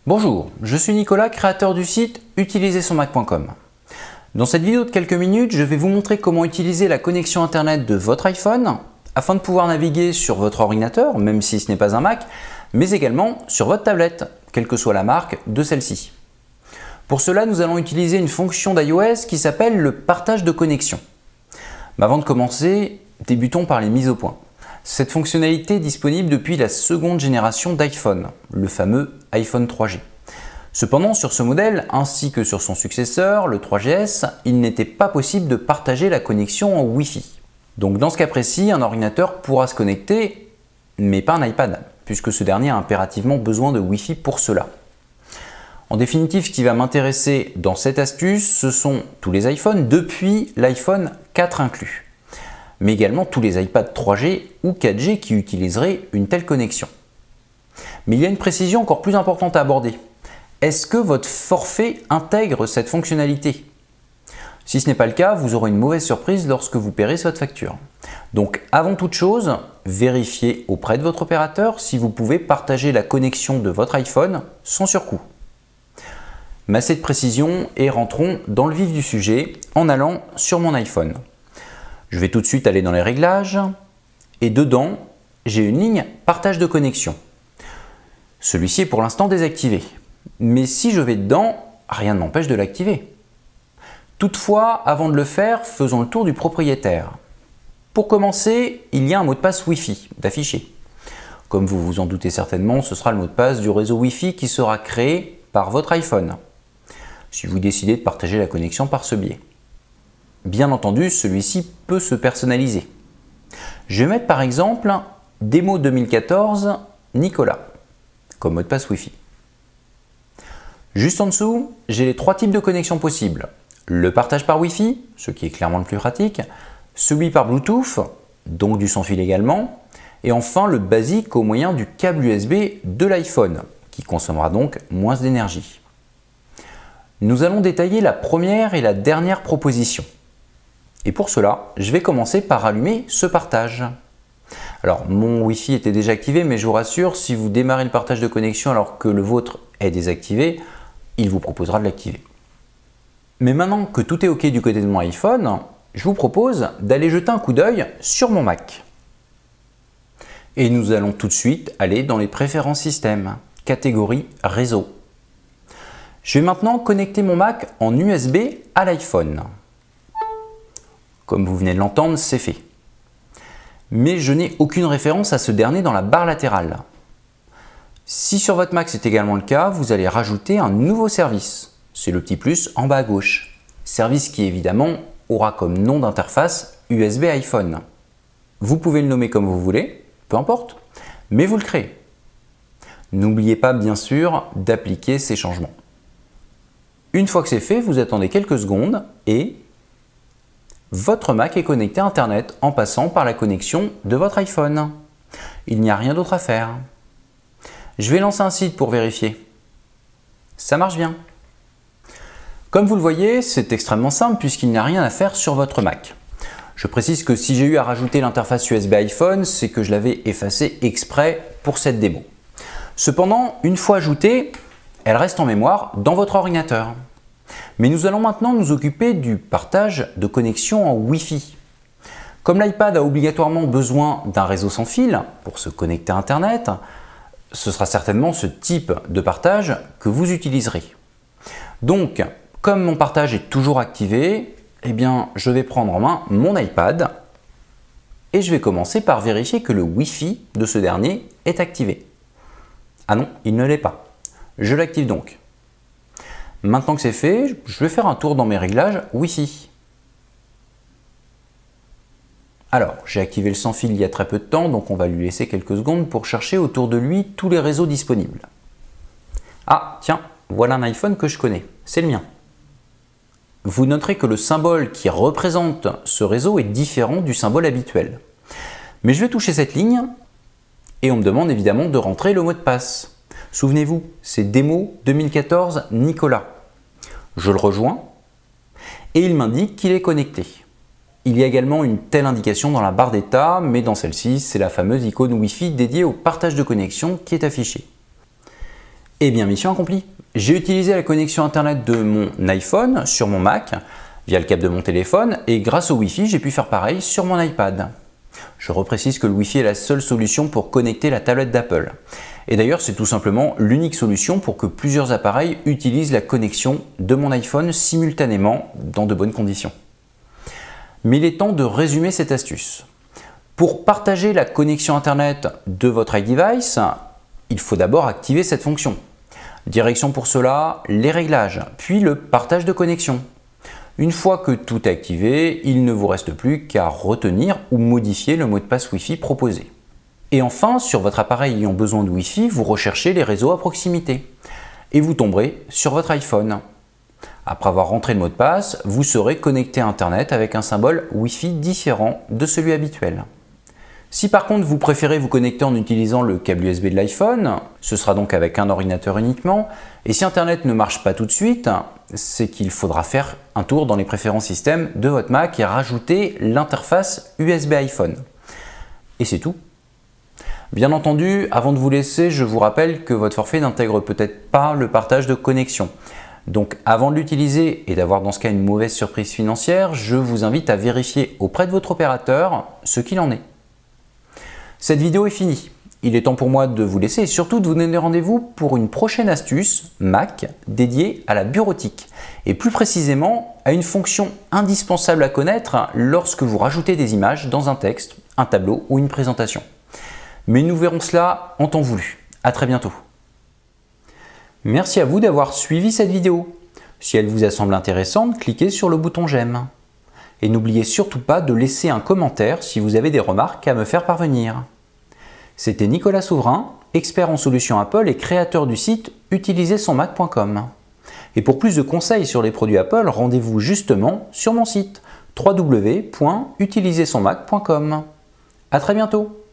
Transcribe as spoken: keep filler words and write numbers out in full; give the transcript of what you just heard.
Bonjour, je suis Nicolas, créateur du site utiliser son mac point com. Dans cette vidéo de quelques minutes, je vais vous montrer comment utiliser la connexion internet de votre iPhone afin de pouvoir naviguer sur votre ordinateur, même si ce n'est pas un Mac, mais également sur votre tablette, quelle que soit la marque de celle-ci. Pour cela, nous allons utiliser une fonction d'iOS qui s'appelle le partage de connexion. Mais avant de commencer, débutons par les mises au point. Cette fonctionnalité est disponible depuis la seconde génération d'iPhone, le fameux iPhone trois G. Cependant, sur ce modèle, ainsi que sur son successeur, le trois G S, il n'était pas possible de partager la connexion en Wi-Fi. Donc dans ce cas précis, un ordinateur pourra se connecter, mais pas un iPad, puisque ce dernier a impérativement besoin de Wi-Fi pour cela. En définitive, ce qui va m'intéresser dans cette astuce, ce sont tous les iPhones depuis l'iPhone quatre inclus, mais également tous les iPads trois G ou quatre G qui utiliseraient une telle connexion. Mais il y a une précision encore plus importante à aborder. Est-ce que votre forfait intègre cette fonctionnalité? Si ce n'est pas le cas, vous aurez une mauvaise surprise lorsque vous paierez votre facture. Donc avant toute chose, vérifiez auprès de votre opérateur si vous pouvez partager la connexion de votre iPhone sans surcoût. Mais assez de précision et rentrons dans le vif du sujet en allant sur mon iPhone. Je vais tout de suite aller dans les réglages et dedans, j'ai une ligne partage de connexion. Celui-ci est pour l'instant désactivé, mais si je vais dedans, rien ne m'empêche de l'activer. Toutefois, avant de le faire, faisons le tour du propriétaire. Pour commencer, il y a un mot de passe Wi-Fi d'afficher. Comme vous vous en doutez certainement, ce sera le mot de passe du réseau Wi-Fi qui sera créé par votre iPhone, si vous décidez de partager la connexion par ce biais. Bien entendu, celui-ci peut se personnaliser. Je vais mettre par exemple démo deux mille quatorze Nicolas comme mot de passe Wi-Fi. Juste en dessous, j'ai les trois types de connexions possibles. Le partage par Wi-Fi, ce qui est clairement le plus pratique, celui par Bluetooth, donc du sans fil également, et enfin le basique au moyen du câble U S B de l'iPhone, qui consommera donc moins d'énergie. Nous allons détailler la première et la dernière proposition. Et pour cela, je vais commencer par allumer ce partage. Alors, mon Wi-Fi était déjà activé, mais je vous rassure, si vous démarrez le partage de connexion alors que le vôtre est désactivé, il vous proposera de l'activer. Mais maintenant que tout est OK du côté de mon iPhone, je vous propose d'aller jeter un coup d'œil sur mon Mac. Et nous allons tout de suite aller dans les préférences système, catégorie réseau. Je vais maintenant connecter mon Mac en U S B à l'iPhone. Comme vous venez de l'entendre, c'est fait. Mais je n'ai aucune référence à ce dernier dans la barre latérale. Si sur votre Mac c'est également le cas, vous allez rajouter un nouveau service. C'est le petit plus en bas à gauche. Service qui évidemment aura comme nom d'interface U S B iPhone. Vous pouvez le nommer comme vous voulez, peu importe, mais vous le créez. N'oubliez pas bien sûr d'appliquer ces changements. Une fois que c'est fait, vous attendez quelques secondes et votre Mac est connecté à Internet en passant par la connexion de votre iPhone. Il n'y a rien d'autre à faire. Je vais lancer un site pour vérifier. Ça marche bien. Comme vous le voyez, c'est extrêmement simple puisqu'il n'y a rien à faire sur votre Mac. Je précise que si j'ai eu à rajouter l'interface U S B iPhone, c'est que je l'avais effacée exprès pour cette démo. Cependant, une fois ajoutée, elle reste en mémoire dans votre ordinateur. Mais nous allons maintenant nous occuper du partage de connexion en Wi-Fi. Comme l'iPad a obligatoirement besoin d'un réseau sans fil pour se connecter à Internet, ce sera certainement ce type de partage que vous utiliserez. Donc, comme mon partage est toujours activé, eh bien, je vais prendre en main mon iPad et je vais commencer par vérifier que le Wi-Fi de ce dernier est activé. Ah non, il ne l'est pas. Je l'active donc. Maintenant que c'est fait, je vais faire un tour dans mes réglages Wi-Fi. Alors, j'ai activé le sans fil il y a très peu de temps, donc on va lui laisser quelques secondes pour chercher autour de lui tous les réseaux disponibles. Ah, tiens, voilà un iPhone que je connais, c'est le mien. Vous noterez que le symbole qui représente ce réseau est différent du symbole habituel. Mais je vais toucher cette ligne et on me demande évidemment de rentrer le mot de passe. Souvenez-vous, c'est démo deux mille quatorze Nicolas. Je le rejoins et il m'indique qu'il est connecté. Il y a également une telle indication dans la barre d'état, mais dans celle-ci, c'est la fameuse icône Wi-Fi dédiée au partage de connexion qui est affichée. Eh bien, mission accomplie. J'ai utilisé la connexion internet de mon iPhone sur mon Mac via le câble de mon téléphone et grâce au Wi-Fi, j'ai pu faire pareil sur mon iPad. Je reprécise que le Wi-Fi est la seule solution pour connecter la tablette d'Apple. Et d'ailleurs, c'est tout simplement l'unique solution pour que plusieurs appareils utilisent la connexion de mon iPhone simultanément dans de bonnes conditions. Mais il est temps de résumer cette astuce. Pour partager la connexion internet de votre iDevice, il faut d'abord activer cette fonction. Direction pour cela, les réglages, puis le partage de connexion. Une fois que tout est activé, il ne vous reste plus qu'à retenir ou modifier le mot de passe Wi-Fi proposé. Et enfin, sur votre appareil ayant besoin de Wi-Fi, vous recherchez les réseaux à proximité et vous tomberez sur votre iPhone. Après avoir rentré le mot de passe, vous serez connecté à Internet avec un symbole Wi-Fi différent de celui habituel. Si par contre vous préférez vous connecter en utilisant le câble U S B de l'iPhone, ce sera donc avec un ordinateur uniquement, et si Internet ne marche pas tout de suite, c'est qu'il faudra faire un tour dans les préférences système de votre Mac et rajouter l'interface U S B iPhone. Et c'est tout. Bien entendu, avant de vous laisser, je vous rappelle que votre forfait n'intègre peut-être pas le partage de connexion. Donc avant de l'utiliser et d'avoir dans ce cas une mauvaise surprise financière, je vous invite à vérifier auprès de votre opérateur ce qu'il en est. Cette vidéo est finie. Il est temps pour moi de vous laisser et surtout de vous donner rendez-vous pour une prochaine astuce Mac dédiée à la bureautique et plus précisément à une fonction indispensable à connaître lorsque vous rajoutez des images dans un texte, un tableau ou une présentation. Mais nous verrons cela en temps voulu. À très bientôt. Merci à vous d'avoir suivi cette vidéo. Si elle vous a semblé intéressante, cliquez sur le bouton j'aime. Et n'oubliez surtout pas de laisser un commentaire si vous avez des remarques à me faire parvenir. C'était Nicolas Souverain, expert en solutions Apple et créateur du site utiliser son mac point com. Et pour plus de conseils sur les produits Apple, rendez-vous justement sur mon site w w w point utiliser son mac point com. À très bientôt.